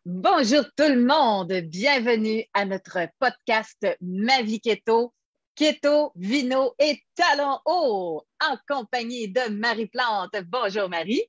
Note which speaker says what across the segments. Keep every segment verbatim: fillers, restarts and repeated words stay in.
Speaker 1: Bonjour tout le monde, bienvenue à notre podcast Ma vie keto, keto, vino et talons hauts, en compagnie de Marie Plante. Bonjour Marie.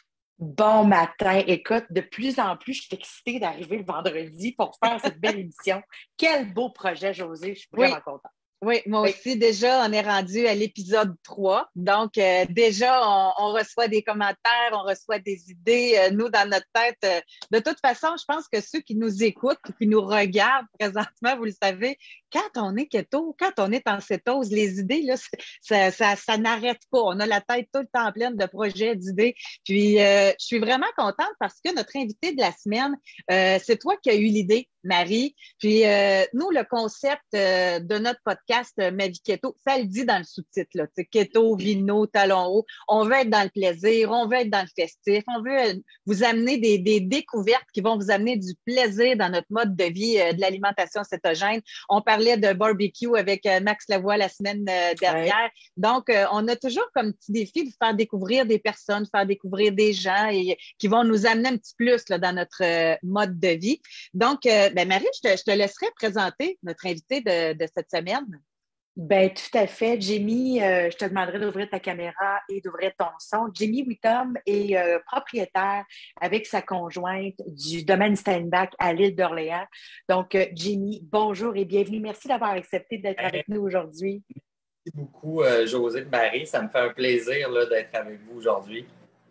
Speaker 2: Bon matin. Écoute, de plus en plus, je suis excitée d'arriver le vendredi pour faire cette belle émission. Quel beau projet, José. Je suis
Speaker 1: Oui,
Speaker 2: vraiment contente.
Speaker 1: Oui, moi
Speaker 2: Oui.
Speaker 1: aussi, déjà, on est rendu à l'épisode trois. Donc, euh, déjà, on, on reçoit des commentaires, on reçoit des idées. Euh, nous, dans notre tête, euh, de toute façon, je pense que ceux qui nous écoutent, qui nous regardent présentement, vous le savez, quand on est keto, quand on est en cétose, les idées, là, ça, ça, ça n'arrête pas. On a la tête tout le temps pleine de projets, d'idées. Puis, euh, je suis vraiment contente parce que notre invité de la semaine, euh, c'est toi qui as eu l'idée, Marie. Puis, euh, nous, le concept euh, de notre podcast euh, Ma vie keto, ça le dit dans le sous-titre, là, keto, vino, talons hauts. On veut être dans le plaisir, on veut être dans le festif, on veut euh, vous amener des, des découvertes qui vont vous amener du plaisir dans notre mode de vie euh, de l'alimentation cétogène. On parlait de barbecue avec euh, Max Lavoie la semaine euh, dernière. Ouais. Donc, euh, on a toujours comme petit défi de faire découvrir des personnes, faire découvrir des gens et, qui vont nous amener un petit plus là, dans notre euh, mode de vie. Donc, euh, ben Marie, je te, je te laisserai présenter notre invité de, de cette semaine.
Speaker 2: Ben tout à fait. Jamie, euh, je te demanderai d'ouvrir ta caméra et d'ouvrir ton son. Jamie Whittom est euh, propriétaire avec sa conjointe du domaine Steinbach à l'île d'Orléans. Donc, euh, Jamie, bonjour et bienvenue. Merci d'avoir accepté d'être avec nous aujourd'hui.
Speaker 3: Merci beaucoup, euh, José de Marie. Ça me fait un plaisir là, d'être avec vous aujourd'hui.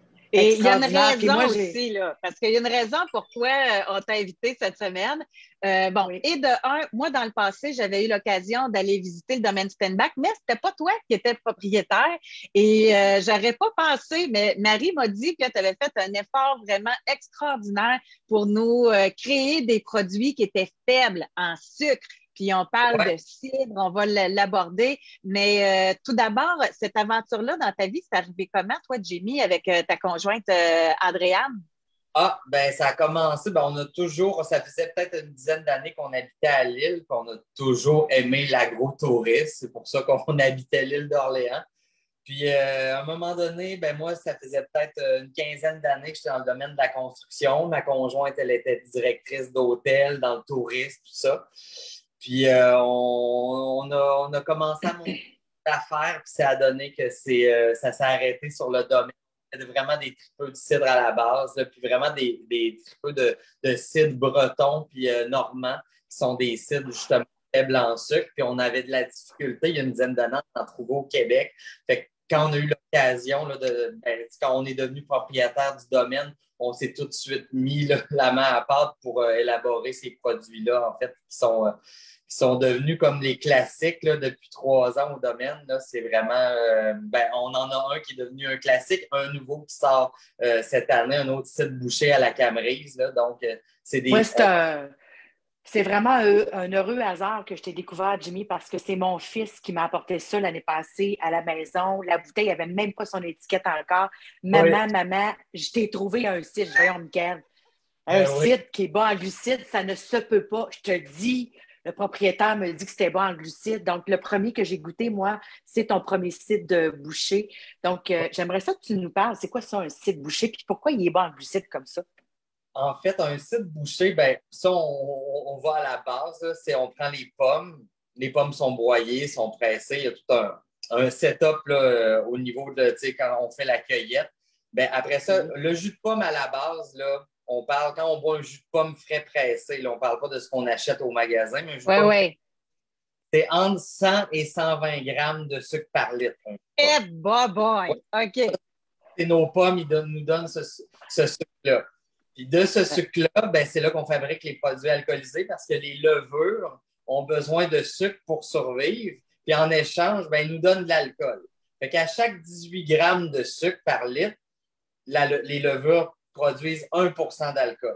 Speaker 1: Et il y a une raison moi, aussi, là, parce qu'il y a une raison pourquoi euh, on t'a invité cette semaine. Euh, bon, oui. Et de un, moi, dans le passé, j'avais eu l'occasion d'aller visiter le domaine Steinbach, mais c'était pas toi qui étais propriétaire et euh, j'aurais pas pensé, mais Marie m'a dit que tu avais fait un effort vraiment extraordinaire pour nous euh, créer des produits qui étaient faibles en sucre. Puis on parle ouais. de cidre, on va l'aborder. Mais euh, tout d'abord, cette aventure-là dans ta vie, c'est arrivé comment, toi, Jamie, avec euh, ta conjointe euh, Andréane?
Speaker 3: Ah, ben ça a commencé, ben on a toujours, ça faisait peut-être une dizaine d'années qu'on habitait à l'île, puis on a toujours aimé l'agro-tourisme. C'est pour ça qu'on habitait l'île d'Orléans. Puis euh, à un moment donné, ben moi, ça faisait peut-être une quinzaine d'années que j'étais dans le domaine de la construction. Ma conjointe, elle était directrice d'hôtel, dans le tourisme, tout ça. Puis euh, on, on, a, on a commencé à monter l'affaire, puis ça a donné que c'est, euh, ça s'est arrêté sur le domaine. C'était vraiment des tripeux de cidre à la base, là, puis vraiment des, des tripeux de, de cidre breton puis euh, normand, qui sont des cidres justement faibles en sucre. Puis on avait de la difficulté, il y a une dizaine d'années, d'en trouver au Québec. Fait que quand on a eu l'occasion, là, de, ben, quand on est devenu propriétaire du domaine, on s'est tout de suite mis là, la main à pâte pour euh, élaborer ces produits-là, en fait, qui sont, euh, qui sont devenus comme les classiques là, depuis trois ans au domaine. Là, c'est vraiment, euh, ben, on en a un qui est devenu un classique, un nouveau qui sort euh, cette année, un autre site bouché à la Camerise. Là, donc, euh, c'est des...
Speaker 2: Ouais, c'est un... C'est vraiment un, un heureux hasard que je t'ai découvert, Jimmy, parce que c'est mon fils qui m'a apporté ça l'année passée à la maison. La bouteille n'avait même pas son étiquette encore. Maman, oui. maman, je t'ai trouvé un site. Je voyons, Mickaël. Un euh, site oui. qui est bas en glucides, ça ne se peut pas. Je te dis, le propriétaire me dit que c'était bas en glucides. Donc, le premier que j'ai goûté, moi, c'est ton premier site de boucher. Donc, euh, j'aimerais ça que tu nous parles. C'est quoi ça, un site boucher? Puis pourquoi il est bas en glucides comme ça?
Speaker 3: En fait, un site bouché, ben ça, on, on va à la base. Là, c'est on prend les pommes. Les pommes sont broyées, sont pressées. Il y a tout un, un setup là, euh, au niveau de, tu sais, quand on fait la cueillette. Ben, après ça, mm-hmm. le jus de pomme à la base, là, on parle, quand on boit un jus de pomme frais pressé, là, on ne parle pas de ce qu'on achète au magasin, mais un jus
Speaker 1: ouais,
Speaker 3: de pomme,
Speaker 1: ouais.
Speaker 3: c'est entre cent et cent vingt grammes de sucre par litre.
Speaker 1: Eh, hey, boy, boy! OK.
Speaker 3: Et nos pommes, ils donnent, nous donnent ce, ce sucre-là. Puis de ce sucre-là, ben, c'est là qu'on fabrique les produits alcoolisés parce que les levures ont besoin de sucre pour survivre. Puis en échange, ben, ils nous donnent de l'alcool. Fait qu'à chaque dix-huit grammes de sucre par litre, la, les levures produisent un pour cent d'alcool.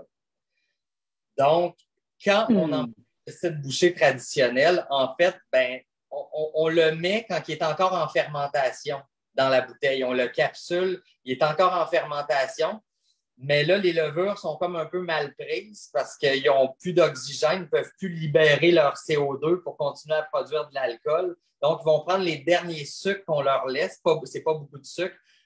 Speaker 3: Donc, quand mm. on en cette bouchée traditionnelle, en fait, ben, on, on, on le met quand il est encore en fermentation dans la bouteille. On le capsule, il est encore en fermentation. Mais là, les levures sont comme un peu mal prises parce qu'ils n'ont plus d'oxygène, ils ne peuvent plus libérer leur C O deux pour continuer à produire de l'alcool. Donc, ils vont prendre les derniers sucres qu'on leur laisse. Ce n'est pas beaucoup de sucre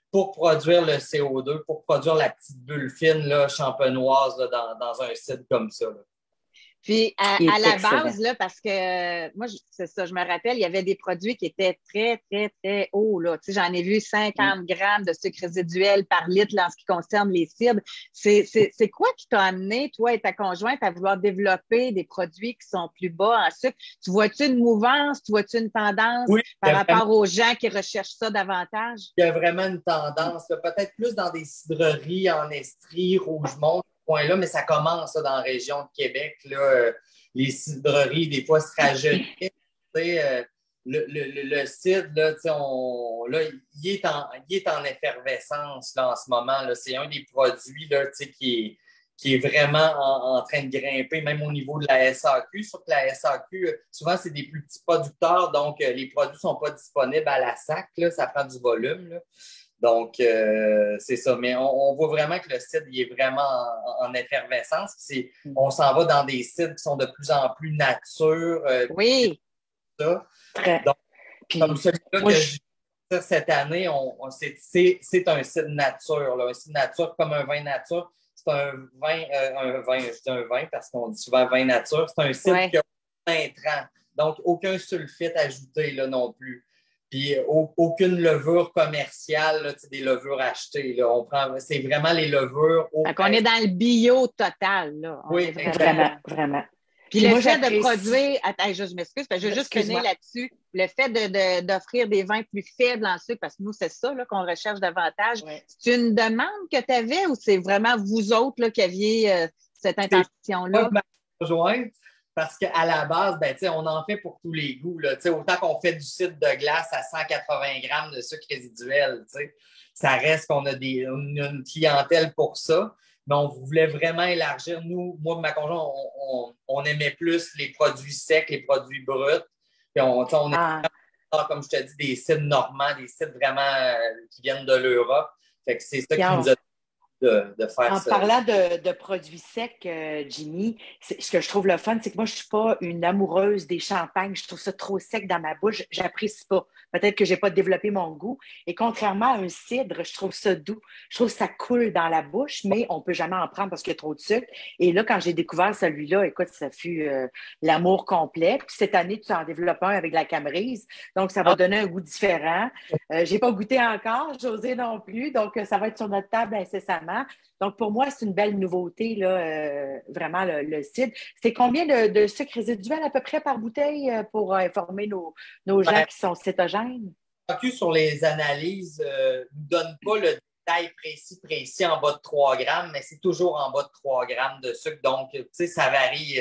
Speaker 3: pour produire le C O deux, pour produire la petite bulle fine là, champenoise là, dans, dans un cidre comme ça. Là.
Speaker 1: Puis, à, à la base, là, parce que euh, moi, c'est ça, je me rappelle, il y avait des produits qui étaient très, très, très hauts. Là. Tu sais, j'en ai vu cinquante grammes de sucre résiduel par litre là, en ce qui concerne les cidres. C'est, c'est, c'est quoi qui t'a amené, toi et ta conjointe, à vouloir développer des produits qui sont plus bas en sucre? Tu vois-tu une mouvance? Tu vois-tu une tendance
Speaker 3: oui,
Speaker 1: par rapport vraiment, aux gens qui recherchent ça davantage?
Speaker 3: Il y a vraiment une tendance, là, peut-être plus dans des cidreries en Estrie, Rougemont, là, mais ça commence là, dans la région de Québec. Là, les cidreries, des fois, se rajeunissent. Euh, le, le, le cidre, là, on, là, il, est en, il est en effervescence là, en ce moment. Là. C'est un des produits là, qui, est, qui est vraiment en, en train de grimper, même au niveau de la S A Q. Sauf que la S A Q, souvent, c'est des plus petits producteurs, donc les produits ne sont pas disponibles à la sac. Là, ça prend du volume. Là. Donc, euh, c'est ça. Mais on, on voit vraiment que le cidre il est vraiment en, en effervescence. C'est, on s'en va dans des cidres qui sont de plus en plus nature. Euh,
Speaker 1: oui.
Speaker 3: Ça.
Speaker 2: Très.
Speaker 3: Donc,
Speaker 2: puis,
Speaker 3: comme celui-là que
Speaker 2: je...
Speaker 3: j'ai cette année, on, on, c'est, c'est, c'est un cidre nature. Là. Un cidre nature comme un vin nature. C'est un vin, euh, un vin, je dis un vin parce qu'on dit souvent vin nature. C'est un cidre
Speaker 1: ouais.
Speaker 3: qui a aucun intrant. Donc, aucun sulfite ajouté là, non plus. Puis aucune levure commerciale, là, des levures achetées. Là. On prend, c'est vraiment les levures. Au
Speaker 1: Donc, on est dans le bio total. Là. On
Speaker 3: oui,
Speaker 1: est vraiment...
Speaker 2: vraiment, vraiment.
Speaker 1: Puis, Puis le moi, fait j'apprécie... de produire... Attends, je, je m'excuse, je veux juste finir là-dessus. Le fait de, de, d'offrir des vins plus faibles en sucre, parce que nous, c'est ça là, qu'on recherche davantage. Ouais. C'est une demande que tu avais ou c'est vraiment vous autres là, qui aviez euh, cette intention-là?
Speaker 3: C'est parce qu'à la base, ben, on en fait pour tous les goûts. Là, autant qu'on fait du cidre de glace à cent quatre-vingts grammes de sucre résiduel, ça reste qu'on a des, une, une clientèle pour ça. Mais on voulait vraiment élargir. Nous, moi et ma conjointe, on, on, on aimait plus les produits secs, les produits bruts. Puis on, on
Speaker 2: ah.
Speaker 3: aimait, comme je te dis, des cidres normands, des cidres vraiment euh, qui viennent de l'Europe. Fait que c'est ça qui nous a De, de faire
Speaker 2: en
Speaker 3: ça.
Speaker 2: parlant de, de produits secs, euh, Jimmy, ce que je trouve le fun, c'est que moi, je ne suis pas une amoureuse des champagnes. Je trouve ça trop sec dans ma bouche. Je n'apprécie pas. Peut-être que je n'ai pas développé mon goût. Et contrairement à un cidre, je trouve ça doux. Je trouve que ça coule dans la bouche, mais on ne peut jamais en prendre parce qu'il y a trop de sucre. Et là, quand j'ai découvert celui-là, écoute, ça fut euh, l'amour complet. Puis cette année, tu en développes un avec la Camerise. Donc, ça va ah. donner un goût différent. Euh, je n'ai pas goûté encore, José non plus. Donc, ça va être sur notre table incessamment. Donc, pour moi, c'est une belle nouveauté, là, euh, vraiment, le, le cidre. C'est combien de, de sucre résiduel à peu près par bouteille euh, pour informer nos, nos gens ben, qui sont cétogènes?
Speaker 3: Sur les analyses, euh, ne donne pas le détail précis, précis en bas de trois grammes, mais c'est toujours en bas de trois grammes de sucre. Donc, tu sais, ça varie.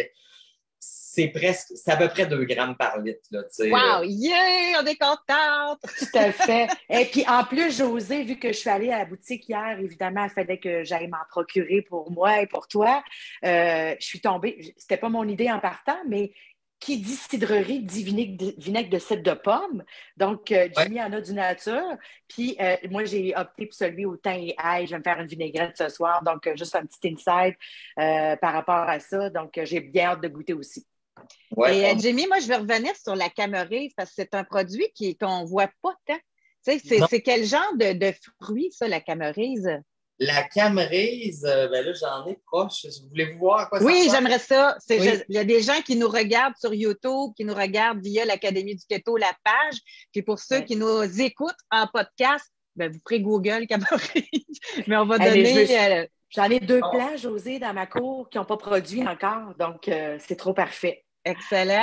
Speaker 3: C'est presque, c'est à peu près deux grammes par litre. Là,
Speaker 1: wow! Yeah! On est contente!
Speaker 2: Tout à fait. Et puis, en plus, José, vu que je suis allée à la boutique hier, évidemment, il fallait que j'aille m'en procurer pour moi et pour toi. Euh, je suis tombée, c'était pas mon idée en partant, mais qui dit cidrerie dit vinaigre de, vinaigre de cidre de pomme. Donc, euh, Jimmy ouais. en a du nature. Puis, euh, moi, j'ai opté pour celui au thym et ail. Je vais me faire une vinaigrette ce soir. Donc, euh, juste un petit insight euh, par rapport à ça. Donc, euh, j'ai bien hâte de goûter aussi.
Speaker 1: Ouais. Et euh, Jimmy, moi, je vais revenir sur la Camerise parce que c'est un produit qui, qu'on ne voit pas tant. Tu sais, c'est, c'est quel genre de, de fruit, ça, la Camerise?
Speaker 3: La Camerise, euh, ben là, j'en ai proche. Voulez-vous voir à quoi ça
Speaker 1: Oui,
Speaker 3: ressemble?
Speaker 1: j'aimerais ça. C'est,
Speaker 3: oui.
Speaker 1: je, il y a des gens qui nous regardent sur YouTube, qui nous regardent via l'Académie du Keto, la page. Puis pour ceux oui. qui nous écoutent en podcast, ben, vous ferez Google Camerise. Mais on va
Speaker 2: Allez,
Speaker 1: donner...
Speaker 2: Je... Euh... J'en ai deux oh. plants, José, dans ma cour qui n'ont pas produit encore. Donc, euh, c'est trop parfait.
Speaker 1: Excellent.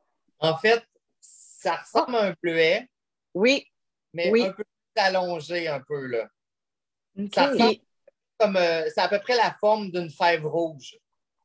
Speaker 3: En fait, ça ressemble oh. à un bleuet.
Speaker 1: Oui.
Speaker 3: Mais
Speaker 1: oui.
Speaker 3: un peu plus allongé, un peu, là.
Speaker 2: Okay.
Speaker 3: Ça ressemble comme... Euh, c'est à peu près la forme d'une fève rouge.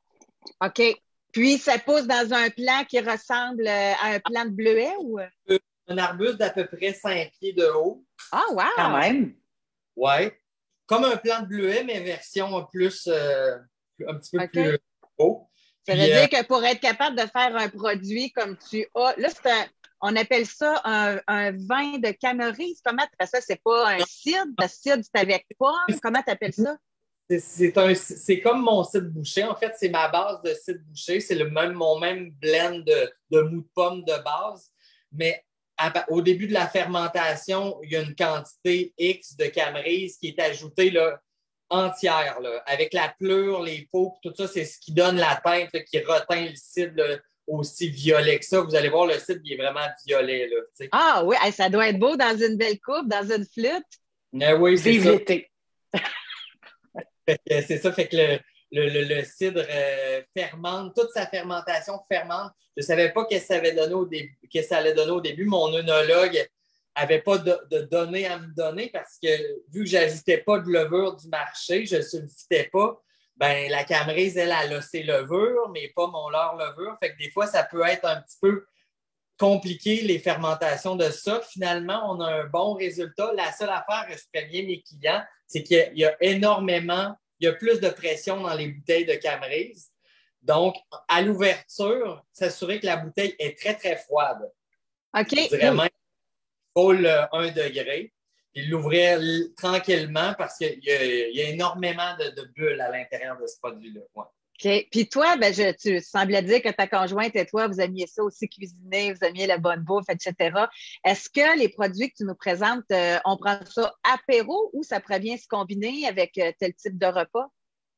Speaker 1: OK. Puis, ça pousse dans un plant qui ressemble à un plant de bleuet ou...
Speaker 3: Un arbuste d'à peu près cinq pieds de haut.
Speaker 1: Ah, oh, wow!
Speaker 2: Quand même.
Speaker 3: Oui. Comme un plant de bleuet, mais version plus... Euh, un petit peu okay. plus haut.
Speaker 1: Ça
Speaker 3: Puis,
Speaker 1: veut
Speaker 3: euh,
Speaker 1: dire que pour être capable de faire un produit comme tu as... Là, c'est un... On appelle ça un, un vin de Camerise. Comment tu appelles ça? C'est pas un cidre? Le cidre, c'est avec pomme? Comment tu appelles ça?
Speaker 3: C'est, c'est, un, c'est comme mon cidre bouché. En fait, c'est ma base de cidre bouché. C'est le même, mon même blend de, de mou de pomme de base. Mais à, au début de la fermentation, il y a une quantité X de Camerise qui est ajoutée là, entière, là, avec la pleure, les peaux, tout ça, c'est ce qui donne la teinte, là, qui reteint le cidre aussi violet que ça. Vous allez voir, le cidre, il est vraiment violet. Là,
Speaker 1: ah oui, ça doit être beau dans une belle coupe, dans une flûte.
Speaker 3: Mais oui, c'est
Speaker 2: Vive
Speaker 3: ça.
Speaker 2: l'été.
Speaker 3: C'est ça, fait que le, le, le, le cidre euh, fermente, toute sa fermentation fermente. Je ne savais pas qu'est-ce que ça avait donné au début, qu'est-ce que ça allait donner au début. Mon œnologue n'avait pas de, de données à me donner parce que vu que je n'ajoutais pas de levure du marché, je ne sulfitais pas, ben la Camerise, elle, elle a ses levures, mais pas mon leur levure. Fait que des fois, ça peut être un petit peu compliqué, les fermentations de ça. Finalement, on a un bon résultat. La seule affaire que je préviens mes clients, c'est qu'il y a énormément, il y a plus de pression dans les bouteilles de Camerise. Donc, à l'ouverture, s'assurer que la bouteille est très, très froide.
Speaker 1: OK.
Speaker 3: Je dirais même full un degré. Puis l'ouvrir tranquillement parce qu'il y a, il y a énormément de, de bulles à l'intérieur de ce produit-là. Ouais.
Speaker 1: OK. Puis toi, ben, je, tu semblais dire que ta conjointe et toi, vous aimiez ça aussi cuisiner, vous aimiez la bonne bouffe, et cetera. Est-ce que les produits que tu nous présentes, euh, on prend ça apéro ou ça pourrait bien se combiner avec euh, tel type de repas?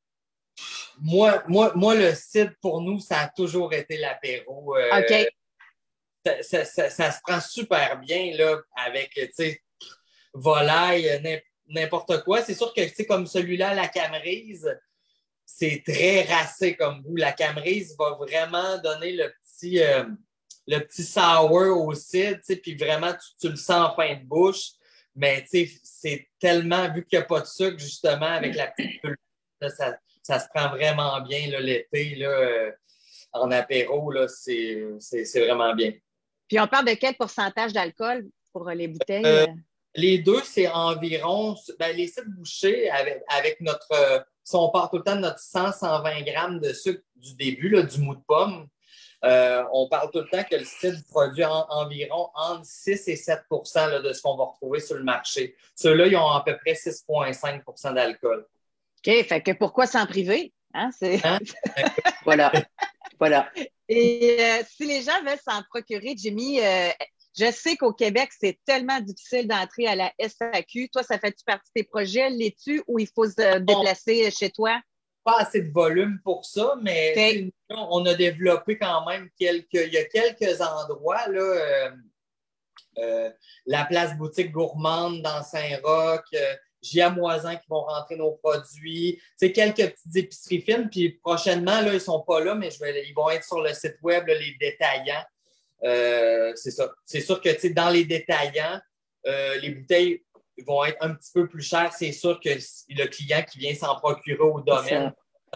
Speaker 3: Moi, moi, moi, le cidre, pour nous, ça a toujours été l'apéro. Euh,
Speaker 1: OK.
Speaker 3: Ça, ça, ça, ça se prend super bien là, avec, tu sais, volaille, n'importe quoi. C'est sûr que, tu sais, comme celui-là, la Camerise, c'est très racé comme goût. La Camerise va vraiment donner le petit, euh, le petit sour au cidre, tu sais, puis vraiment, tu, tu le sens en fin de bouche. Mais, tu sais, c'est tellement, vu qu'il n'y a pas de sucre, justement, avec la petite pulpe, là, ça, ça se prend vraiment bien là, l'été, là, euh, en apéro, là, c'est, c'est, c'est vraiment bien.
Speaker 1: Puis on parle de quel pourcentage d'alcool pour les bouteilles?
Speaker 3: Euh, les deux, c'est environ, ben, les cidres bouchés avec, avec notre, euh, si on part tout le temps de notre cent à cent vingt grammes de sucre du début, là, du mou de pomme, euh, on parle tout le temps que le cidre produit en, environ entre six et sept pour cent là, de ce qu'on va retrouver sur le marché. Ceux-là, ils ont à peu près six virgule cinq pour cent d'alcool.
Speaker 1: OK, fait que pourquoi s'en priver? Hein? C'est...
Speaker 3: Hein?
Speaker 2: Voilà. Voilà.
Speaker 1: Et euh, si les gens veulent s'en procurer, Jimmy, euh, je sais qu'au Québec, c'est tellement difficile d'entrer à la S A Q. Toi, ça fait-tu partie de tes projets? L'es-tu ou il faut se déplacer chez toi?
Speaker 3: Pas assez de volume pour ça, mais
Speaker 1: Okay.
Speaker 3: on a développé quand même quelques. Il y a quelques endroits, là, euh, euh, la place boutique gourmande dans Saint-Roch, euh, Giamoisin qui vont rentrer nos produits, c'est quelques petites épiceries fines, puis prochainement, là, ils ne sont pas là, mais je vais, ils vont être sur le site web, là, les détaillants. Euh, c'est ça. C'est sûr que dans les détaillants, euh, les bouteilles vont être un petit peu plus chères. C'est sûr que le client qui vient s'en procurer au domaine,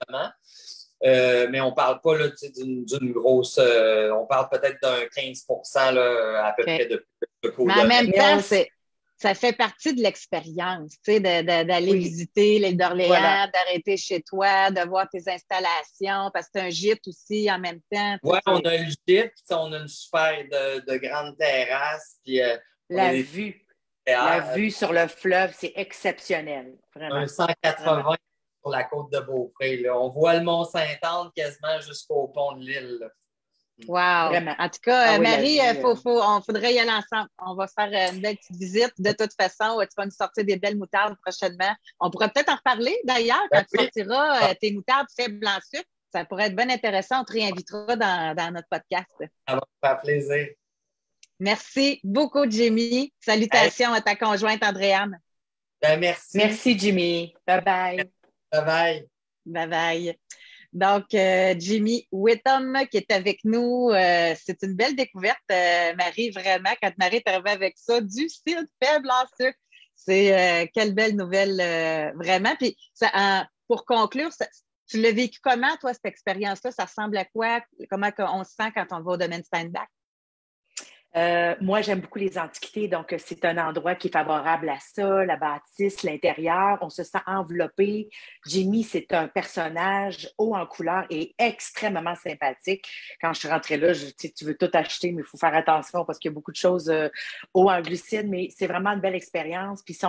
Speaker 3: euh, mais on ne parle pas là, d'une, d'une grosse. Euh, on parle peut-être d'un quinze pour cent là, à peu okay. près de, de, de
Speaker 1: Mais en même temps, c'est, ça fait partie de l'expérience, tu sais, de, de, d'aller oui. visiter l'île d'Orléans, voilà. d'arrêter chez toi, de voir tes installations, parce que c'est un gîte aussi en même temps.
Speaker 3: Oui, on a le gîte, on a une super de, de grande terrasse. Puis, euh,
Speaker 2: la vue. La vue sur le fleuve, c'est exceptionnel. Vraiment.
Speaker 3: Un cent quatre-vingts vraiment. Sur la côte de Beaupré. Là. On voit le Mont-Saint-Anne quasiment jusqu'au pont de l'île. Là.
Speaker 1: Wow! Vraiment. En tout cas, ah, oui, Marie, il faut, faut, on faudrait y aller ensemble. On va faire une belle petite visite. De toute façon, tu vas nous sortir des belles moutardes prochainement. On pourrait peut-être en reparler d'ailleurs quand ben, tu oui. sortiras ah. tes moutardes faibles blanc sucre. Ça pourrait être bien intéressant. On te réinvitera dans, dans notre podcast.
Speaker 3: Ça va me faire plaisir.
Speaker 1: Merci beaucoup, Jimmy. Salutations hey. à ta conjointe Andréane.
Speaker 3: Ben, merci.
Speaker 2: Merci, Jimmy. Bye-bye.
Speaker 3: Bye-bye.
Speaker 1: Bye-bye. Donc, euh, Jimmy Whittam qui est avec nous. Euh, c'est une belle découverte, euh, Marie, vraiment, quand Marie est arrivée avec ça, du cidre faible en sucre. C'est euh, quelle belle nouvelle, euh, vraiment. Puis, ça, en, pour conclure, ça, tu l'as vécu comment, toi, cette expérience-là? Ça ressemble à quoi? Comment on se sent quand on va au domaine Steinbach?
Speaker 2: Euh, moi, j'aime beaucoup les antiquités, donc c'est un endroit qui est favorable à ça, la bâtisse, l'intérieur, on se sent enveloppé. Jimmy, c'est un personnage haut en couleur et extrêmement sympathique. Quand je suis rentrée là, je, tu sais, tu veux tout acheter, mais il faut faire attention parce qu'il y a beaucoup de choses euh, haut en glucides, mais c'est vraiment une belle expérience. Puis si on veut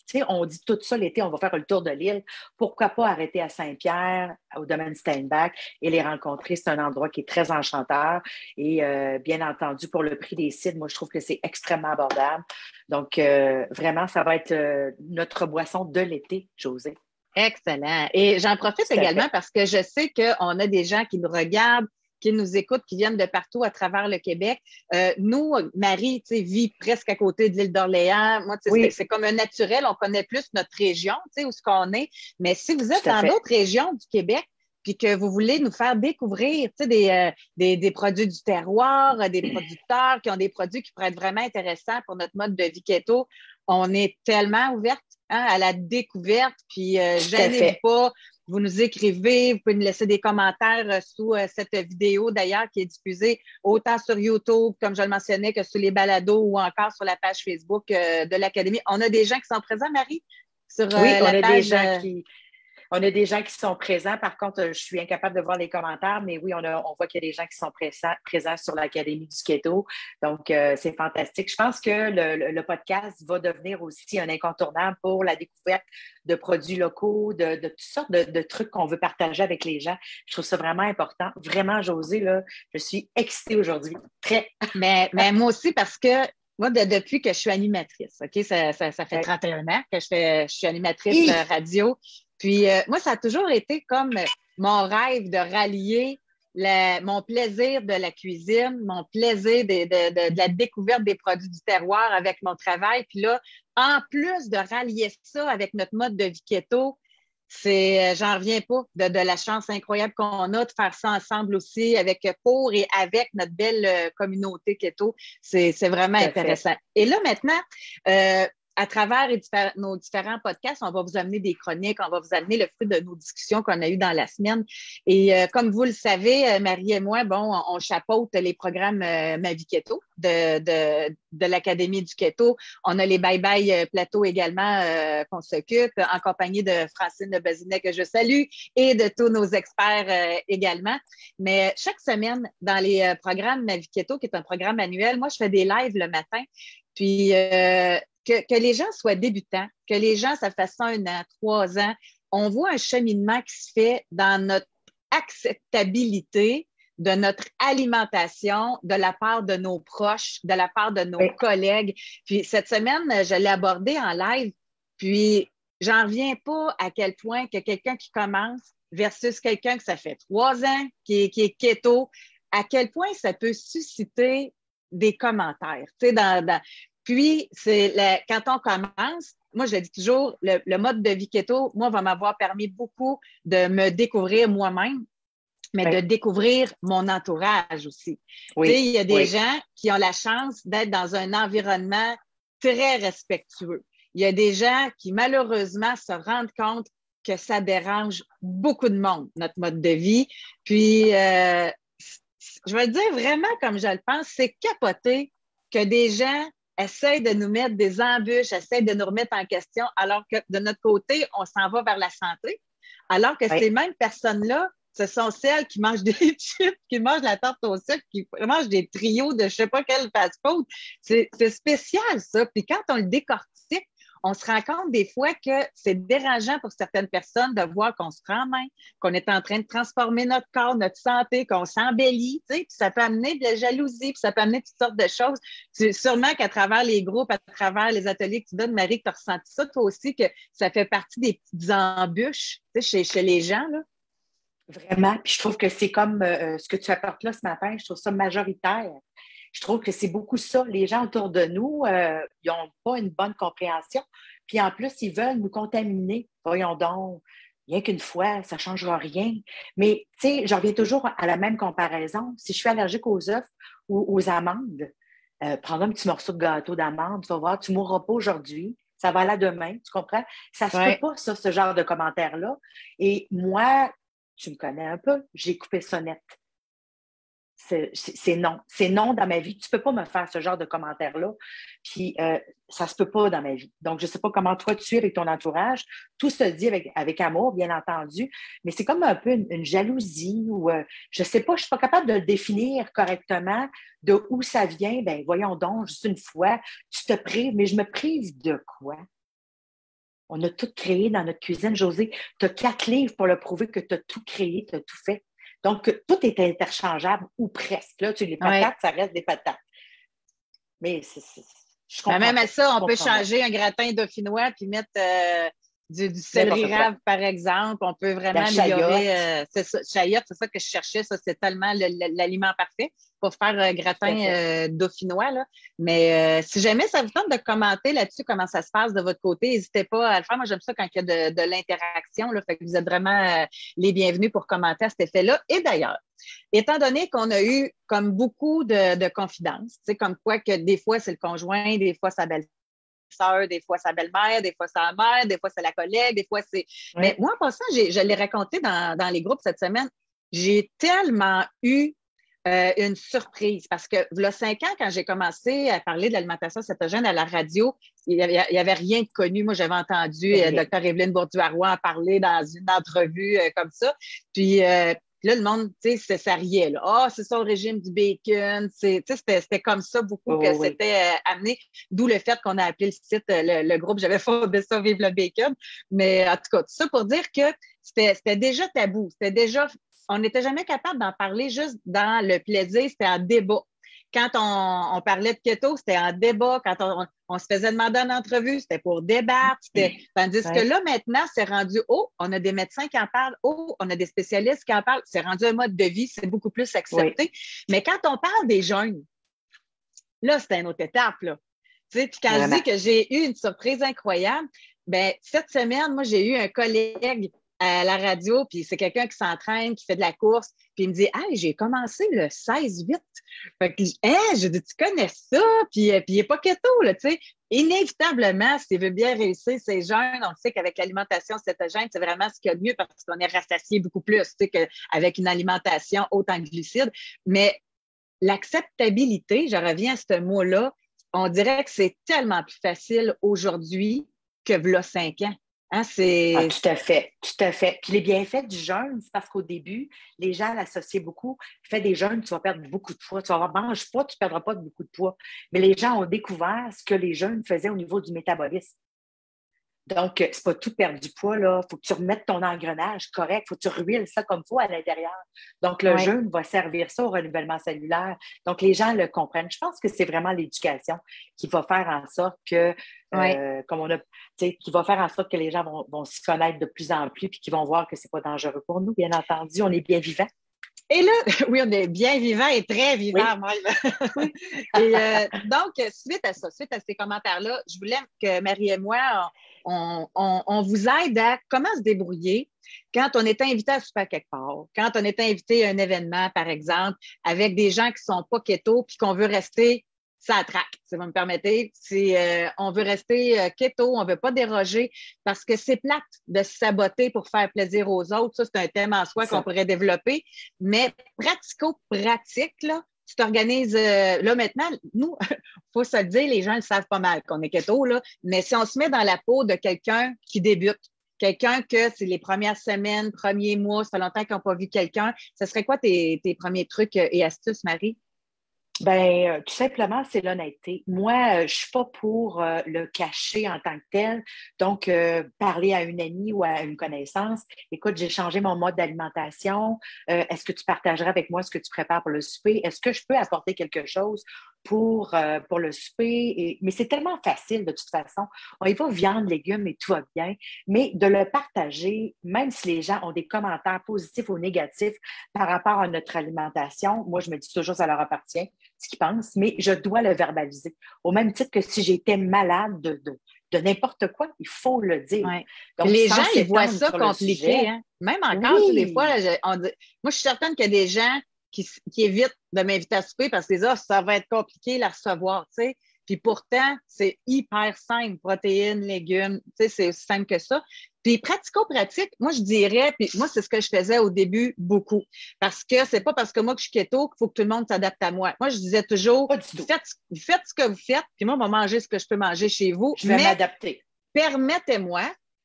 Speaker 2: tu sais, on dit tout ça l'été, on va faire le tour de l'île. Pourquoi pas arrêter à Saint-Pierre, au domaine Steinbach, et les rencontrer? C'est un endroit qui est très enchanteur. Et euh, bien entendu, pour le prix des cides, moi, je trouve que c'est extrêmement abordable. Donc, euh, vraiment, ça va être euh, notre boisson de l'été, Josée.
Speaker 1: Excellent. Et j'en profite
Speaker 2: Tout à
Speaker 1: également
Speaker 2: fait.
Speaker 1: parce que je sais qu'on a des gens qui nous regardent, qui nous écoutent, qui viennent de partout à travers le Québec. Euh, nous, Marie, tu sais, vit presque à côté de l'île d'Orléans. Moi, tu sais,
Speaker 2: Oui.
Speaker 1: c'est, c'est comme un naturel. On connaît plus notre région, tu sais, où ce qu'on est. Mais si vous êtes
Speaker 2: Tout à
Speaker 1: dans
Speaker 2: fait.
Speaker 1: d'autres régions du Québec, puis que vous voulez nous faire découvrir, tu sais, des, euh, des, des produits du terroir, euh, des producteurs qui ont des produits qui pourraient être vraiment intéressants pour notre mode de vie keto, on est tellement ouverte, hein, à la découverte. Puis, euh,
Speaker 2: Tout à
Speaker 1: gênez-vous
Speaker 2: fait.
Speaker 1: pas. Vous nous écrivez, vous pouvez nous laisser des commentaires euh, sous euh, cette vidéo d'ailleurs qui est diffusée autant sur YouTube, comme je le mentionnais, que sur les balados ou encore sur la page Facebook euh, de l'Académie. On a des gens qui sont présents, Marie, sur euh,
Speaker 2: Oui, on
Speaker 1: la
Speaker 2: a des
Speaker 1: page.
Speaker 2: gens
Speaker 1: euh,
Speaker 2: qui, on a des gens qui sont présents. Par contre, euh, je suis incapable de voir les commentaires, mais oui, on, a, on voit qu'il y a des gens qui sont présents, présents sur l'Académie du Keto. Donc, euh, c'est fantastique. Je pense que le, le, le podcast va devenir aussi un incontournable pour la découverte de produits locaux, de, de toutes sortes de, de trucs qu'on veut partager avec les gens. Je trouve ça vraiment important. Vraiment, Josée, là, je suis excitée aujourd'hui. Très.
Speaker 1: Mais, mais moi aussi, parce que moi, de- depuis que je suis animatrice, OK, ça, ça, ça fait
Speaker 2: Ouais.
Speaker 1: trente et un ans que je, fais, je suis animatrice
Speaker 2: Hi!
Speaker 1: euh, radio. Puis euh, moi, ça a toujours été comme mon rêve de rallier la- mon plaisir de la cuisine, mon plaisir de, de, de, de la découverte des produits du terroir avec mon travail. Puis là, en plus de rallier ça avec notre mode de vie keto, c'est, euh, j'en reviens pas de, de la chance incroyable qu'on a de faire ça ensemble aussi avec pour et avec notre belle euh, communauté keto. C'est, c'est vraiment
Speaker 2: Tout à fait.
Speaker 1: intéressant. Et là, maintenant, euh, à travers les diffé- nos différents podcasts, on va vous amener des chroniques, on va vous amener le fruit de nos discussions qu'on a eues dans la semaine. Et euh, comme vous le savez, euh, Marie et moi, bon, on, on chapeaute les programmes euh, Ma Vie Keto de, de, de l'Académie du Keto. On a les Bye Bye euh, Plateau également euh, qu'on s'occupe en compagnie de Francine Bazinet que je salue et de tous nos experts euh, également. Mais chaque semaine, dans les euh, programmes Ma Vie Keto, qui est un programme annuel, moi, je fais des lives le matin. Puis, euh, que, que les gens soient débutants, que les gens, ça fasse un an, trois ans, on voit un cheminement qui se fait dans notre acceptabilité de notre alimentation, de la part de nos proches, de la part de nos
Speaker 2: Oui.
Speaker 1: collègues. Puis cette semaine, je l'ai abordé en live, puis j'en reviens pas à quel point que quelqu'un qui commence versus quelqu'un que ça fait trois ans, qui est, qui est keto, à quel point ça peut susciter des commentaires. Tu sais, dans, dans... Puis, c'est la... quand on commence, moi, je le dis toujours, le, le mode de vie keto, moi, va m'avoir permis beaucoup de me découvrir moi-même, mais
Speaker 2: Oui.
Speaker 1: de découvrir mon entourage aussi.
Speaker 2: Oui.
Speaker 1: Tu sais, il y a des
Speaker 2: Oui.
Speaker 1: gens qui ont la chance d'être dans un environnement très respectueux. Il y a des gens qui, malheureusement, se rendent compte que ça dérange beaucoup de monde, notre mode de vie. Puis, euh, je vais le dire vraiment comme je le pense, c'est capoté que des gens essayent de nous mettre des embûches, essayent de nous remettre en question, alors que de notre côté, on s'en va vers la santé. Alors que
Speaker 2: Oui.
Speaker 1: ces mêmes personnes-là, ce sont celles qui mangent des chips, qui mangent la tarte au sucre, qui mangent des trios de je sais pas quel fast-food. C'est, c'est spécial, ça. Puis quand on le décortique, on se rend compte des fois que c'est dérangeant pour certaines personnes de voir qu'on se prend en main, qu'on est en train de transformer notre corps, notre santé, qu'on s'embellit, tu sais, puis ça peut amener de la jalousie, puis ça peut amener toutes sortes de choses. C'est sûrement qu'à travers les groupes, à travers les ateliers que tu donnes, Marie, que tu as ressenti ça, toi aussi, que ça fait partie des petites embûches, tu sais, chez, chez les gens, là.
Speaker 2: Vraiment. Puis je trouve que c'est comme euh, ce que tu apportes là ce matin, je trouve ça majoritaire. Je trouve que c'est beaucoup ça. Les gens autour de nous, euh, ils n'ont pas une bonne compréhension. Puis en plus, ils veulent nous contaminer. Voyons donc, rien qu'une fois, ça ne changera rien. Mais tu sais, j'en reviens toujours à la même comparaison. Si je suis allergique aux œufs ou aux amandes, euh, prends un petit morceau de gâteau d'amande, tu vas voir, tu ne mourras pas aujourd'hui. Ça va aller demain, tu comprends? Ça ne se
Speaker 1: Ouais.
Speaker 2: peut pas, ça, ce genre de commentaires-là. Et moi, tu me connais un peu, j'ai coupé ça net. C'est, c'est, c'est non. C'est non dans ma vie. Tu ne peux pas me faire ce genre de commentaires-là. Puis, euh, ça ne se peut pas dans ma vie. Donc, je ne sais pas comment toi tu es avec ton entourage. Tout se dit avec, avec amour, bien entendu. Mais c'est comme un peu une, une jalousie ou euh, je ne sais pas, je ne suis pas capable de le définir correctement de où ça vient. Bien, voyons donc, juste une fois, tu te prives. Mais je me prive de quoi? On a tout créé dans notre cuisine, Josée. Tu as quatre livres pour le prouver que tu as tout créé, tu as tout fait. Donc, tout est interchangeable ou presque. Là, tu les patates, ouais. Ça reste des patates. Mais c'est, c'est, je comprends.
Speaker 1: Ben même à ça, on peut
Speaker 2: pas.
Speaker 1: changer un gratin dauphinois puis mettre euh, du, du céleri rave, par exemple. On peut vraiment améliorer. Euh, c'est ça, chayotte, c'est ça que je cherchais. Ça, c'est tellement le, le, l'aliment parfait pour faire un gratin euh, dauphinois. Là. Mais euh, si jamais ça vous tente de commenter là-dessus, comment ça se passe de votre côté, n'hésitez pas à le faire. Moi, j'aime ça quand il y a de, de l'interaction. Là, fait que vous êtes vraiment euh, les bienvenus pour commenter à cet effet-là. Et d'ailleurs, étant donné qu'on a eu comme beaucoup de, de confidences, tu sais, comme quoi que des fois, c'est le conjoint, des fois, sa belle-sœur, des fois, sa belle-mère, des fois, sa mère, des fois, c'est la collègue, des fois, c'est... Oui. Mais moi, en passant, j'ai, je l'ai raconté dans, dans les groupes cette semaine, j'ai tellement eu Euh, une surprise parce que, il y a cinq ans, quand j'ai commencé à parler de l'alimentation cétogène à la radio, il n'y avait, avait rien de connu. Moi, j'avais entendu euh, Dr Evelyne Bourdieu-Roy en parler dans une entrevue euh, comme ça. Puis euh, là, le monde, tu sais, ça riait. Là. Ah, oh, c'est ça le régime du bacon. C'est, c'était, c'était comme ça beaucoup oh, que oui. C'était euh, amené. D'où le fait qu'on a appelé le site, le, le groupe, j'avais fondé ça, Vive le bacon. Mais en tout cas, tout ça pour dire que c'était, c'était déjà tabou. C'était déjà... On n'était jamais capable d'en parler juste dans le plaisir, c'était en débat. Quand on, on parlait de keto, c'était en débat. Quand on, on se faisait demander en entrevue, c'était pour débattre. C'était... Tandis ouais. que là, maintenant, c'est rendu, oh, on a des médecins qui en parlent, oh, on a des spécialistes qui en parlent. C'est rendu un mode de vie, c'est beaucoup plus accepté. Oui. Mais quand on parle des jeunes, là, c'est une autre étape, là. Tu sais, puis quand Vraiment. Je dis que j'ai eu une surprise incroyable, ben cette semaine, moi, j'ai eu un collègue à la radio, puis c'est quelqu'un qui s'entraîne, qui fait de la course, puis il me dit « Hey, j'ai commencé le seize huit. » Fait que, hein, je dis « Tu connais ça? » Puis, puis il n'est pas keto, là, tu sais. Inévitablement, s'il veut bien réussir, ces jeunes, on sait qu'avec l'alimentation cétogène, c'est vraiment ce qu'il y a de mieux parce qu'on est rassasié beaucoup plus, tu sais, qu'avec une alimentation haute en glucides. Mais l'acceptabilité, je reviens à ce mot-là, on dirait que c'est tellement plus facile aujourd'hui que v'là cinq ans. Hein, c'est...
Speaker 2: Ah, tout à fait, tout à fait. Puis les bienfaits du jeûne, c'est parce qu'au début, les gens l'associaient beaucoup. Fais des jeûnes, tu vas perdre beaucoup de poids. Tu vas avoir, mange pas, tu ne perdras pas beaucoup de poids. Mais les gens ont découvert ce que les jeûnes faisaient au niveau du métabolisme. Donc, c'est pas tout perdre du poids, là. Il faut que tu remettes ton engrenage correct. Il faut que tu ruiles ça comme il faut à l'intérieur. Donc, le ouais. jeûne va servir ça au renouvellement cellulaire. Donc, les gens le comprennent. Je pense que c'est vraiment l'éducation qui va faire en sorte que, ouais. euh, comme on a, tu sais, qui va faire en sorte que les gens vont, vont s'y connaître de plus en plus puis qu'ils vont voir que c'est pas dangereux pour nous. Bien entendu, on est bien vivants.
Speaker 1: Et là, oui, on est bien vivant et très vivant oui. même. et euh, donc, suite à ça, suite à ces commentaires-là, je voulais que Marie et moi, on, on, on vous aide à comment se débrouiller quand on est invité à souper quelque part, quand on est invité à un événement, par exemple, avec des gens qui ne sont pas keto puis qu'on veut rester ça traque, si vous me permettez. Si euh, on veut rester euh, keto, on ne veut pas déroger parce que c'est plate de se saboter pour faire plaisir aux autres. Ça, c'est un thème en soi ça. Qu'on pourrait développer. Mais pratico-pratique, là, tu t'organises. Euh, là, maintenant, nous, il faut se le dire, les gens le savent pas mal qu'on est keto, là. Mais si on se met dans la peau de quelqu'un qui débute, quelqu'un que c'est les premières semaines, premiers mois, ça fait longtemps qu'ils n'ont pas vu quelqu'un, ce serait quoi tes, tes premiers trucs et astuces, Marie?
Speaker 2: Bien, euh, tout simplement, c'est l'honnêteté. Moi, euh, je ne suis pas pour euh, le cacher en tant que tel. Donc, euh, parler à une amie ou à une connaissance, écoute, j'ai changé mon mode d'alimentation. Euh, est-ce que tu partagerais avec moi ce que tu prépares pour le souper? Est-ce que je peux apporter quelque chose pour, euh, pour le souper? Et... Mais c'est tellement facile de toute façon. On y va viande, légumes et tout va bien. Mais de le partager, même si les gens ont des commentaires positifs ou négatifs par rapport à notre alimentation, moi, je me dis toujours ça leur appartient. Ce qu'ils pensent, mais je dois le verbaliser. Au même titre que si j'étais malade de, de, de n'importe quoi, il faut le dire.
Speaker 1: Ouais. Donc, les gens, ils voient ça compliqué. Hein? Même encore, oui. Des fois, je, on dit, moi, je suis certaine qu'il y a des gens qui, qui évitent de m'inviter à souper parce que oh, ça va être compliqué la recevoir, tu sais. Puis pourtant, c'est hyper simple, protéines, légumes, tu sais, c'est aussi simple que ça. Puis pratico-pratique, moi, je dirais, puis moi, c'est ce que je faisais au début beaucoup. Parce que c'est pas parce que moi que je suis keto qu'il faut que tout le monde s'adapte à moi. Moi, je disais toujours, faites, faites ce que vous faites, puis moi, on va manger ce que je peux manger chez vous.
Speaker 2: Je vais m'adapter.
Speaker 1: Permettez-moi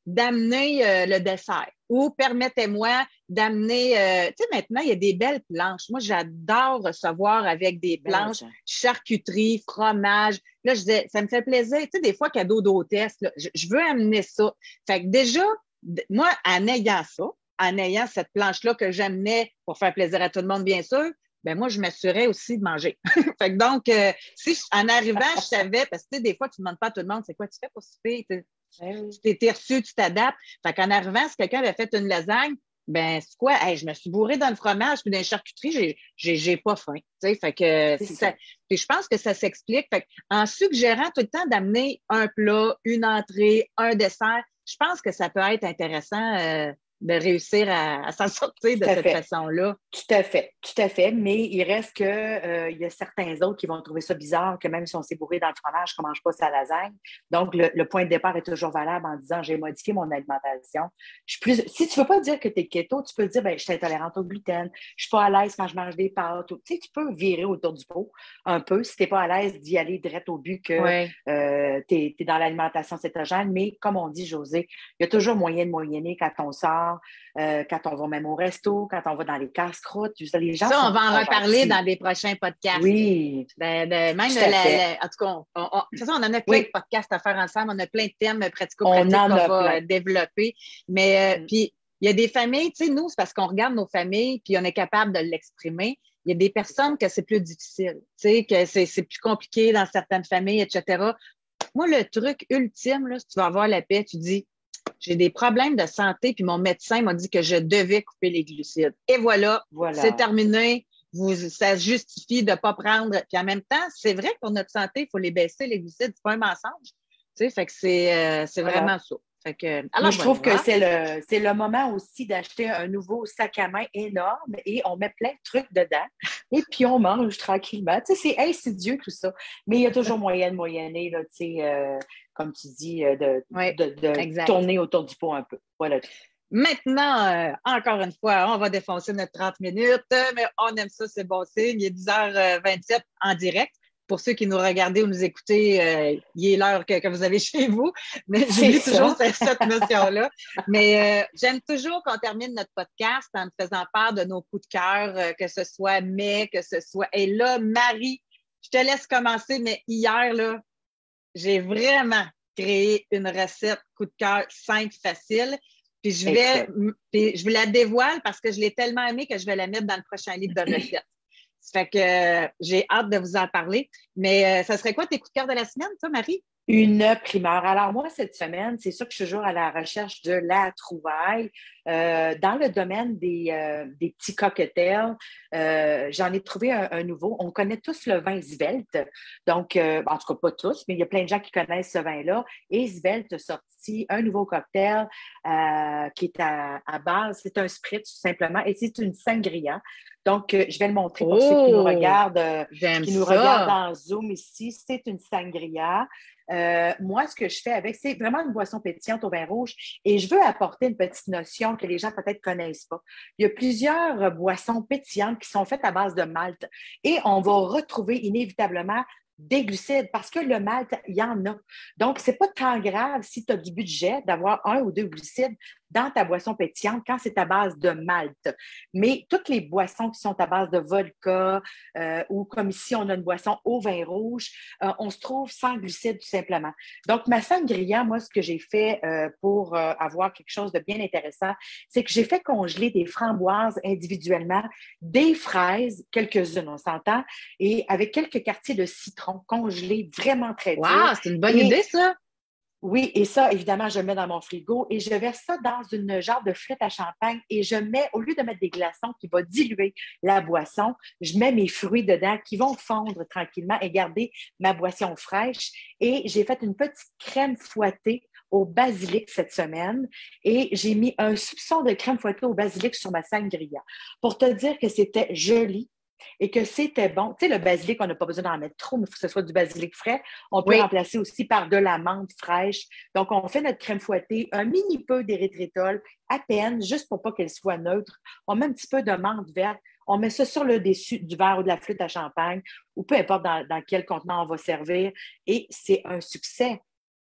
Speaker 1: d'amener euh, le dessert ou permettez-moi d'amener, euh, tu sais, maintenant, il y a des belles planches. Moi, j'adore recevoir avec des planches,
Speaker 2: Ben,
Speaker 1: charcuterie, fromage. Là, je disais, ça me fait plaisir. Tu sais, des fois, cadeau d'hôtesse, là, je, je veux amener ça. Fait que déjà, moi, en ayant ça, en ayant cette planche-là que j'amenais pour faire plaisir à tout le monde, bien sûr, ben moi, je m'assurais aussi de manger. Fait que donc, euh, si je- en arrivant, je savais, parce que tu sais, des fois, tu ne demandes pas à tout le monde, c'est quoi tu fais pour souper? Tu
Speaker 2: ben,
Speaker 1: tu t'es reçu, tu t'adaptes. Fait qu'en arrivant, si quelqu'un avait fait une lasagne, ben c'est quoi? Hey, je me suis bourrée dans le fromage puis dans les charcuteries, j'ai, j'ai, j'ai pas faim. Tu sais, fait que
Speaker 2: c'est
Speaker 1: c'est
Speaker 2: ça.
Speaker 1: ça. Puis je pense que ça s'explique. Fait en suggérant tout le temps d'amener un plat, une entrée, un dessert, je pense que ça peut être intéressant euh, de réussir à, à s'en sortir de
Speaker 2: Tout à
Speaker 1: cette
Speaker 2: fait.
Speaker 1: façon-là.
Speaker 2: Tout à fait, tout à fait, mais il reste que euh, il y a certains autres qui vont trouver ça bizarre que même si on s'est bourré dans le fromage, qu'on ne mange pas sa lasagne. Donc, le, le point de départ est toujours valable en disant j'ai modifié mon alimentation. Je suis plus... Si tu ne veux pas dire que tu es keto, tu peux dire ben, je suis intolérante au gluten, je ne suis pas à l'aise quand je mange des pâtes. Ou... Tu sais, tu peux virer autour du pot un peu si tu n'es pas à l'aise d'y aller direct au but que
Speaker 1: Oui.
Speaker 2: euh, tu es dans l'alimentation cétogène. Mais comme on dit, José, il y a toujours moyen de moyenner quand on sort, euh, quand on va même au resto, quand on va dans les casse-croûtes. Les gens
Speaker 1: Ça, on
Speaker 2: sont,
Speaker 1: va en
Speaker 2: sont
Speaker 1: reparler
Speaker 2: gentils.
Speaker 1: dans des prochains podcasts.
Speaker 2: Oui,
Speaker 1: De, de- même
Speaker 2: tout
Speaker 1: la,
Speaker 2: à fait.
Speaker 1: la- en tout cas, on, on- on- de toute façon, on en a plein de
Speaker 2: Oui,
Speaker 1: podcasts à faire ensemble. On a plein de thèmes
Speaker 2: on
Speaker 1: pratico-pratiques
Speaker 2: en
Speaker 1: qu'on
Speaker 2: a
Speaker 1: va
Speaker 2: plein.
Speaker 1: euh, développer. Mais euh,
Speaker 2: Mm.
Speaker 1: puis, il y a des familles, tu sais, nous, c'est parce qu'on regarde nos familles puis on est capable de l'exprimer. Il y a des
Speaker 2: C'est ça.
Speaker 1: personnes que c'est plus difficile, tu sais, que c'est c'est plus compliqué dans certaines familles, et cetera. Moi, le truc ultime, là, si tu vas avoir la paix, tu dis, j'ai des problèmes de santé, puis mon médecin m'a dit que je devais couper les glucides. Et voilà, c'est
Speaker 2: Voilà.
Speaker 1: terminé. Vous, ça justifie de ne pas prendre. Puis en même temps, c'est vrai que pour notre santé, il faut les baisser, les glucides. C'est pas un mensonge. Tu sais, fait que c'est, euh, c'est
Speaker 2: Voilà.
Speaker 1: vraiment ça. Fait que,
Speaker 2: Moi,
Speaker 1: alors
Speaker 2: je trouve que
Speaker 1: voilà.
Speaker 2: c'est le, c'est le moment aussi d'acheter un nouveau sac à main énorme et on met plein de trucs dedans et puis on mange tranquillement. Tu sais, c'est insidieux tout ça, mais il y a toujours moyen de moyenner, là, tu sais, euh, comme tu dis, euh, de,
Speaker 1: Oui,
Speaker 2: de, de
Speaker 1: exact.
Speaker 2: tourner autour du pot un peu. Voilà.
Speaker 1: Maintenant, euh, encore une fois, on va défoncer notre trente minutes, euh, mais on aime ça, c'est bon signe. Il est dix heures vingt-sept en direct. Pour ceux qui nous regardent ou nous écoutent, euh, il est l'heure que, que vous avez chez vous. Mais
Speaker 2: C'est
Speaker 1: j'oublie toujours
Speaker 2: ça.
Speaker 1: cette, cette notion-là. Mais euh, j'aime toujours qu'on termine notre podcast en faisant part de nos coups de cœur, euh, que ce soit mai, que ce soit. Et là, Marie, je te laisse commencer, mais hier, là, j'ai vraiment créé une recette coup de cœur simple, facile. Puis je vais,
Speaker 2: Écoute.
Speaker 1: puis je vous la dévoile parce que je l'ai tellement aimée que je vais la mettre dans le prochain livre de recettes. Ça fait que euh, j'ai hâte de vous en parler. Mais euh, ça serait quoi tes coups de cœur de la semaine, toi, Marie?
Speaker 2: Une primeur. Alors moi, cette semaine, c'est sûr que je suis toujours à la recherche de la trouvaille. Euh, dans le domaine des, euh, des petits cocktails, euh, j'en ai trouvé un, un nouveau. On connaît tous le vin Svelte. Donc, euh, en tout cas, pas tous, mais il y a plein de gens qui connaissent ce vin-là. Et Svelte a sorti un nouveau cocktail euh, qui est à, à base, c'est un spritz tout simplement, et c'est une sangria. Donc, euh, je vais le montrer pour ceux qui nous
Speaker 1: Oh,
Speaker 2: regardent, euh,
Speaker 1: j'aime
Speaker 2: qui nous regardent
Speaker 1: ça.
Speaker 2: en Zoom ici. C'est une sangria. Euh, moi, ce que je fais avec, c'est vraiment une boisson pétillante au vin rouge et je veux apporter une petite notion que les gens peut-être ne connaissent pas. Il y a plusieurs euh, boissons pétillantes qui sont faites à base de malt et on va retrouver inévitablement des glucides parce que le malt, il y en a. Donc, ce n'est pas tant grave si tu as du budget d'avoir un ou deux glucides dans ta boisson pétillante quand c'est à base de malt. Mais toutes les boissons qui sont à base de vodka euh, ou comme ici, on a une boisson au vin rouge, euh, on se trouve sans glucides tout simplement. Donc, ma sangria, moi, ce que j'ai fait euh, pour euh, avoir quelque chose de bien intéressant, c'est que j'ai fait congeler des framboises individuellement, des fraises, quelques-unes, on s'entend, et avec quelques quartiers de citron congelés vraiment très durs.
Speaker 1: Wow, c'est une bonne idée,
Speaker 2: Et
Speaker 1: ça.
Speaker 2: oui, et ça, évidemment, je le mets dans mon frigo et je verse ça dans une genre de flûte à champagne et je mets, au lieu de mettre des glaçons qui vont diluer la boisson, je mets mes fruits dedans qui vont fondre tranquillement et garder ma boisson fraîche. Et j'ai fait une petite crème fouettée au basilic cette semaine et j'ai mis un soupçon de crème fouettée au basilic sur ma sangria pour te dire que c'était joli et que c'était bon. Tu sais, le basilic, on n'a pas besoin d'en mettre trop, mais il faut que ce soit du basilic frais. On peut
Speaker 1: Oui.
Speaker 2: remplacer aussi par de la menthe fraîche. Donc, on fait notre crème fouettée, un mini peu d'érythritol, à peine, juste pour pas qu'elle soit neutre. On met un petit peu de menthe verte. On met ça sur le dessus du verre ou de la flûte à champagne, ou peu importe dans, dans quel contenant on va servir. Et c'est un succès.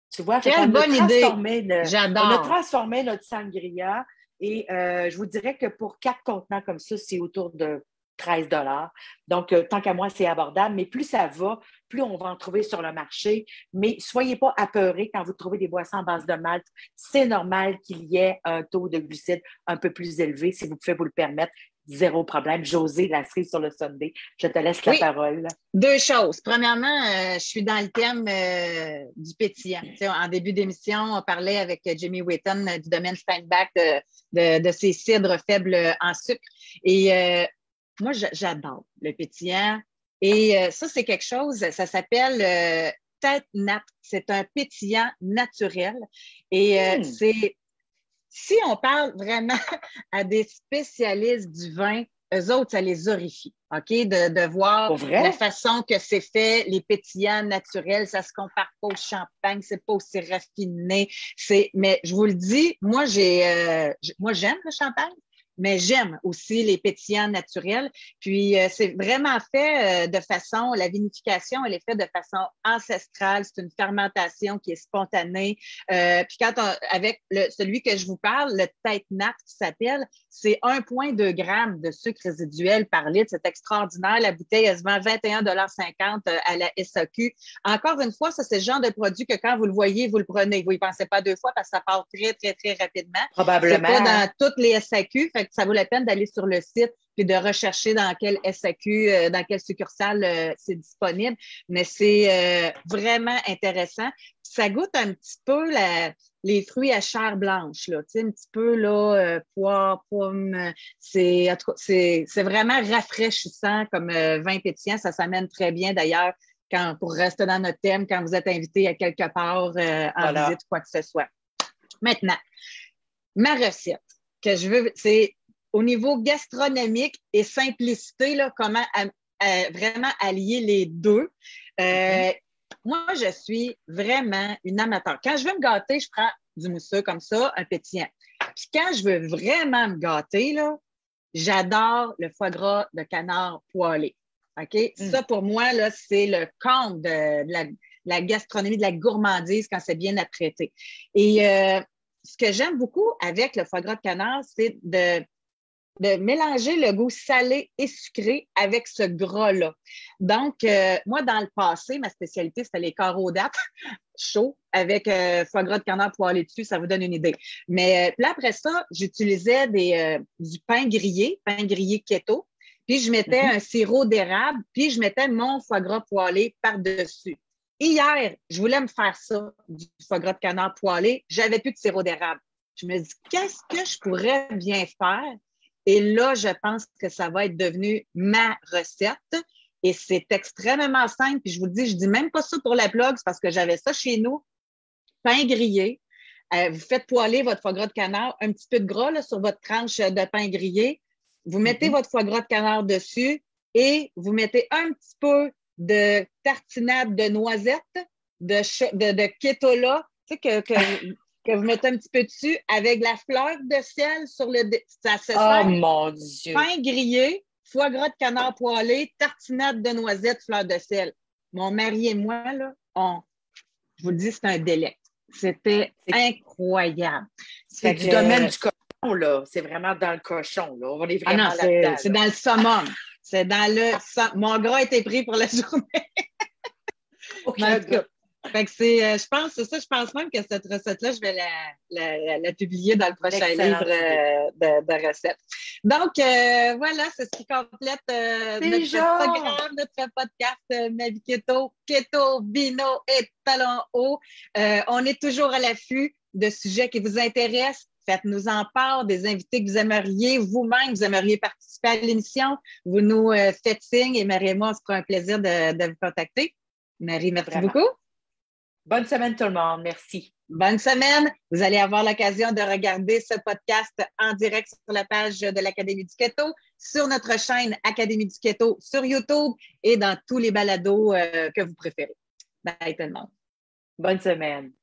Speaker 2: Tu vois,
Speaker 1: quelle
Speaker 2: on
Speaker 1: bonne
Speaker 2: a
Speaker 1: idée!
Speaker 2: le,
Speaker 1: J'adore!
Speaker 2: On a transformé notre sangria et euh, je vous dirais que pour quatre contenants comme ça, c'est autour de treize dollars. Donc, euh, tant qu'à moi, c'est abordable, mais plus ça va, plus on va en trouver sur le marché. Mais soyez pas apeurés quand vous trouvez des boissons en base de malt. C'est normal qu'il y ait un taux de glucides un peu plus élevé, si vous pouvez vous le permettre. Zéro problème. Josée, la cerise sur le Sunday. Je te laisse la
Speaker 1: oui.
Speaker 2: parole.
Speaker 1: Deux choses. Premièrement, euh, je suis dans le thème euh, du pétillant. Tu sais, en début d'émission, on parlait avec Jimmy Whitten euh, du domaine Steinbach de, de, de ces cidres faibles en sucre. Et euh, moi, j'adore le pétillant. Et euh, ça, c'est quelque chose, ça s'appelle euh, Tête Nat. C'est un pétillant naturel. Et euh, mmh. c'est, si on parle vraiment à des spécialistes du vin, eux autres, ça les horrifie, OK? De, de voir la façon que c'est fait, les pétillants naturels, ça se compare pas au champagne, c'est pas aussi raffiné. C'est, mais je vous le dis, moi, j'ai, euh, moi, j'aime le champagne, mais j'aime aussi les pétillants naturels. Puis, euh, c'est vraiment fait euh, de façon, la vinification, elle est faite de façon ancestrale. C'est une fermentation qui est spontanée. Euh, puis, quand on, avec le, celui que je vous parle, le Tête Nat qui s'appelle, c'est un virgule deux grammes de sucre résiduel par litre. C'est extraordinaire. La bouteille, elle se vend vingt et un dollars cinquante à la S A Q. Encore une fois, ça, c'est le genre de produit que quand vous le voyez, vous le prenez. Vous n'y pensez pas deux fois parce que ça part très, très, très rapidement.
Speaker 2: Probablement.
Speaker 1: C'est pas dans toutes les S A Q. Fait que ça vaut la peine d'aller sur le site puis de rechercher dans quelle S A Q, euh, dans quelle succursale euh, c'est disponible. Mais c'est euh, vraiment intéressant. Ça goûte un petit peu la, les fruits à chair blanche, là, tu sais, un petit peu là, euh, poire, pomme. C'est, c'est, c'est vraiment rafraîchissant comme euh, vin pétillant. Ça s'amène très bien d'ailleurs quand, pour rester dans notre thème, quand vous êtes invité à quelque part euh, en voilà. visite ou quoi que ce soit. Maintenant, ma recette que je veux, c'est au niveau gastronomique et simplicité, là, comment à, à, vraiment allier les deux. Euh, mm-hmm. Moi, je suis vraiment une amateur. Quand je veux me gâter, je prends du mousseux comme ça, un pétillant. Puis quand je veux vraiment me gâter, là, j'adore le foie gras de canard poêlé. OK? Mm. Ça, pour moi, là, c'est le comble de, de, la, de la gastronomie, de la gourmandise quand c'est bien apprêté. Et euh, ce que j'aime beaucoup avec le foie gras de canard, c'est de de mélanger le goût salé et sucré avec ce gras-là. Donc, euh, moi, dans le passé, ma spécialité, c'était les carreaux d'âtre chauds avec euh, foie gras de canard poêlé dessus, ça vous donne une idée. Mais euh, là, après ça, j'utilisais des, euh, du pain grillé, pain grillé keto, puis je mettais mm-hmm. un sirop d'érable, puis je mettais mon foie gras poêlé par-dessus. Hier, je voulais me faire ça, du foie gras de canard poêlé, j'avais plus de sirop d'érable. Je me dis, qu'est-ce que je pourrais bien faire? Et là, je pense que ça va être devenu ma recette. Et c'est extrêmement simple. Puis je vous le dis, je dis même pas ça pour la blog, c'est parce que j'avais ça chez nous. Pain grillé. Euh, vous faites poêler votre foie gras de canard, un petit peu de gras là, sur votre tranche de pain grillé. Vous mettez mm-hmm. votre foie gras de canard dessus et vous mettez un petit peu de tartinade de noisettes, de, de, de kétola, tu sais, que... que que vous mettez un petit peu dessus avec la fleur de sel sur le... Ça se
Speaker 2: oh mon Dieu!
Speaker 1: Pain grillé, foie gras de canard poêlé, tartinade de noisettes, fleur de sel. Mon mari et moi, là, on, je vous le dis, c'est un délai. C'était c'est... incroyable.
Speaker 2: C'est du que... domaine du cochon, là. C'est vraiment dans le cochon, là. On est vraiment
Speaker 1: ah non, c'est, là. C'est dans le summum. C'est dans le... Mon gras a été pris pour la journée.
Speaker 2: Okay,
Speaker 1: en tout cas, fait que c'est, euh, je pense, c'est ça, je pense même que cette recette-là, je vais la, la, la, la publier dans le prochain livre euh, de, de recettes. Donc, euh, voilà, c'est ce qui complète euh, notre genre. programme, notre podcast euh, Ma vie keto, keto, vino et talons hauts. Euh, on est toujours à l'affût de sujets qui vous intéressent. Faites-nous en part, des invités que vous aimeriez, vous-même, vous aimeriez participer à l'émission. Vous nous euh, faites signe et Marie et moi, on se fera un plaisir de, de vous contacter. Marie, merci Vraiment. beaucoup.
Speaker 2: Bonne semaine tout le monde. Merci.
Speaker 1: Bonne semaine. Vous allez avoir l'occasion de regarder ce podcast en direct sur la page de l'Académie du Keto, sur notre chaîne Académie du Keto sur YouTube et dans tous les balados euh, que vous préférez. Bye tout le monde.
Speaker 2: Bonne semaine.